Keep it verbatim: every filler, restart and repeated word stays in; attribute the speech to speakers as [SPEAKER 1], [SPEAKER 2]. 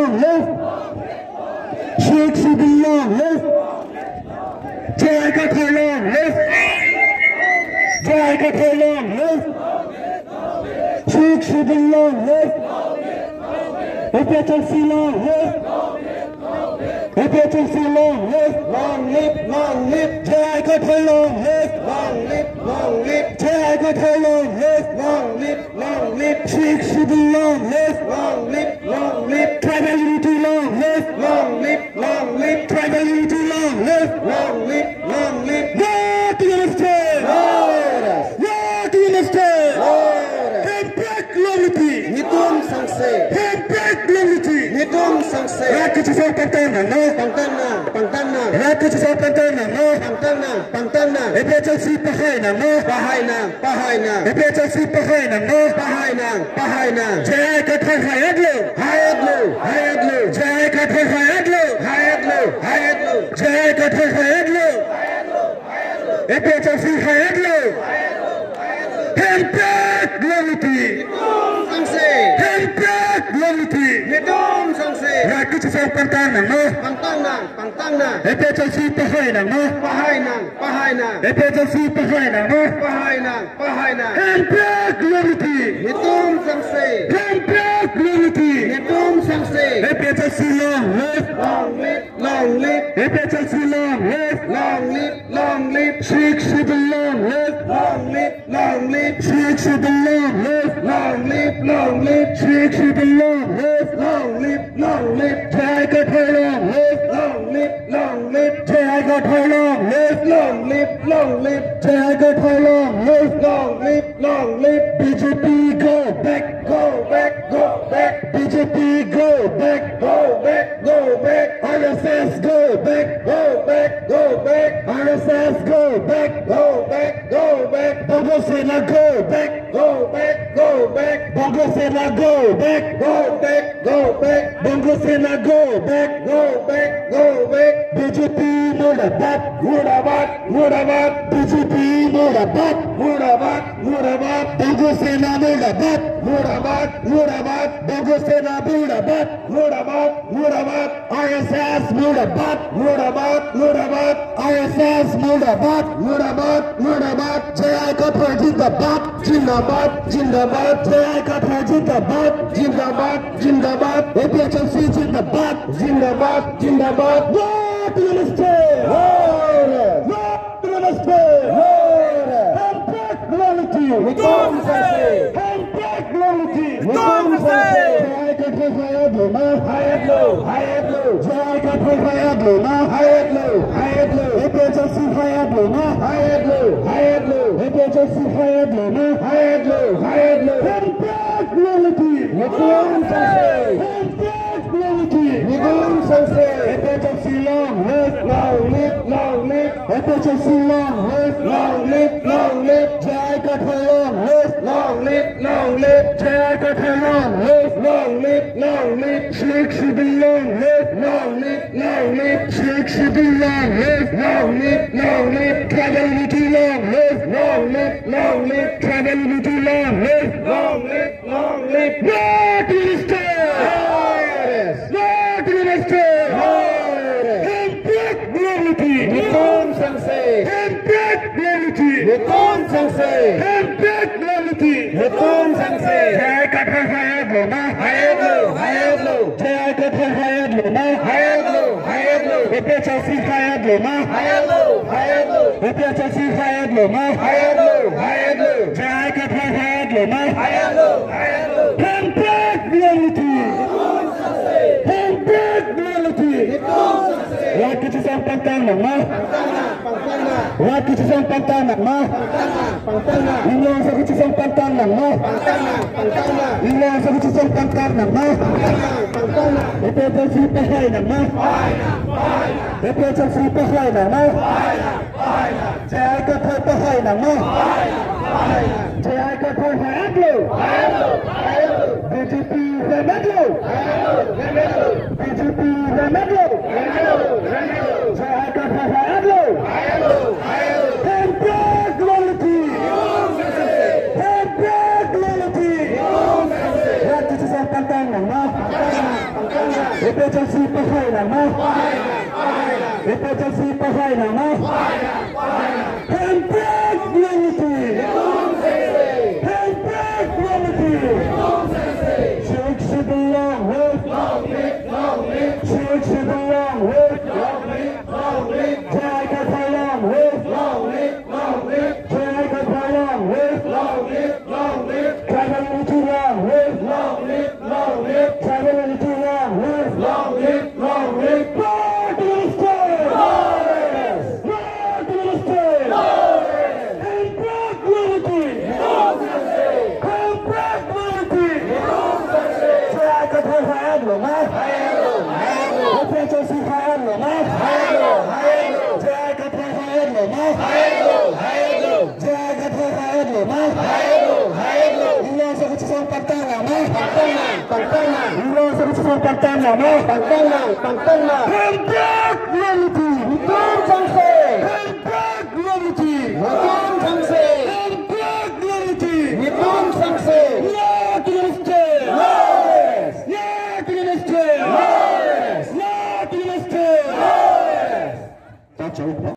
[SPEAKER 1] long live. Sheikh Sidi long live. Jai Kathir long live. Jai Kathir long live. Sheikh Sidi long live. H H L C long live. H H L C long live. Long live, long live. Jai Kathir long live. Long live, long live. Jai Kathir long live. Long live, long live. Sheikh Sidi long live. Long live, long live. Tribal unity long live. Long live, long live. Tribal unity long live. Long live, long live. No to unity. No to unity. Impact unity. Hitung sangse. Impact unity. Hitung sangse. Rakyat Jepang pantana, no. Pantana, pantana. Rakyat Jepang pantana, no. Pantana, pantana. H H L C pahay na, no. Pahay na, pahay na. H H L C pahay na, no. Pahay na, pahay na. Jai Kathir hayadlo, hayadlo, hayadlo. Jai Kathir hayadlo, hayadlo, hayadlo. Jai Kathir hayadlo, hayadlo, hayadlo. H H L C hayadlo, hayadlo, hayadlo. Impact unity. Hitung sangse. Impact unity. Hitung sangse. Rakyat Jepang pantana, no. Pantana, pantana. H H L C pahay na, no. Pahay na, pahay na. H H L C pahay na, no. Pahay na, pahay na. Impact unity. Hitung sangse. Impact unity. Hitung sangse. H H L C long live. Long live, long live. H H L C long live. Long live, long live. Sheikh Sidi long live. Long live, long live. Sheikh Sidi long live. Long live, long live. Sheikh Sidi long live. Long live, long live. Jai Kathir long live. Long live, long live. Jai Kathir long live. Long live, long live. Jai Kathir long live. Long live, long live. B J P go back, go back, go back. B J P go back, go back, go back. R S S go back, go back, go back. R S S go back, go back, go back. Bongo Sena go back, go back, go back. Bongo Sena go back, go back, go back. Bongo Sena go back, go back, go back. B J P Murabad, Murabad, Murabad. B J P Murabad, Murabad, Murabad. Bongo Sena Murabad, Murabad, Murabad. Bongo Sena Murabad, Murabad, Murabad. R S S Murabad, Murabad, Murabad. R S S Murabad, Murabad, Murabad. Jai Kathir Jindabad, Jindabad, Jindabad. Jai Kathir Jindabad, Jindabad, Jindabad. H H L C Jindabad, Jindabad, Jindabad. No to unity. No to unity. Impact unity. Hitung sangse. Impact unity. Hitung sangse. Jai Kathir hayadlo, no. Hayadlo, hayadlo. Jai Kathir hayadlo, no. Hayadlo, hayadlo. H H L C hayadlo, no. Hayadlo, hayadlo. H H L C hayadlo, no. Hayadlo, hayadlo. Impact unity. Hitung sangse. Impact unity. Hitung sangse. H H L C long live, long live, long live. H H L C long live, long live, long live. Jai Kathir long live, long live, long live. Jai Kathir long live, long live, long live. Sheikh Sidi long live, long live, long live. Sheikh Sidi long live, long live, long live. Tribal unity long live, long live, long live. Tribal unity long live, long live, long live. No to unity. No to unity. Impact unity. Hitung sangse. Impact unity. Hitung sangse. Impact unity. Hitung sangse. Jai Kathir hayadlo, no. Hayadlo, hayadlo. Jai Kathir hayadlo, no. Hayadlo, hayadlo. H H L C hayadlo, no. Hayadlo, hayadlo. H H L C hayadlo, no. Hayadlo, hayadlo. Jai Kathir hayadlo, no. Hayadlo, hayadlo. Impact unity. Hitung sangse. Impact unity. Hitung sangse. Rakyat Jepang pantana, no. Pantana, pantana. Rakyat Jepang pantana, no. Pantana, pantana. Ilang sa Jepang pantana, no. Pantana, pantana. Ilang sa Jepang pantana, no. Pantana, pantana. H H L C pahay na, no. Pahay na, pahay na. H H L C pahay na, no. Pahay na, pahay na. Jai Kathir pahay na, no. Pahay na, pahay na. Jai Kathir hayadlo, hayadlo, hayadlo. B J P remedlo, hayadlo, remedlo. B J P remedlo, remedlo, remedlo. Jai Kathir hayadlo, hayadlo, hayadlo. Impact unity. Hitung sangse. Impact unity. Hitung sangse. Rakyat Jepang pantana, no. Pantana, pantana. Emergency pahay naman. Emergency pahay naman. Handbrake unity. Handbrake unity. Sheikh Sibilang with. Sheikh Sibilang with. Jai Katayang with. Jai Katayang with. Tribal unity lang with. Tribal unity lang with. Long live, long live. Lord to the state. Lord to the state. Handbrake unity. Handbrake unity. Jai Katayang naman. Emergency hayang naman. Jai Katayang naman. Jai Katayang naman. Ilang sa kutsisang pagtanga mo. Pagtanga. Ilang sa kutsisang pagtanga mo. Pagtanga. Pagtanga. Handbrake unity.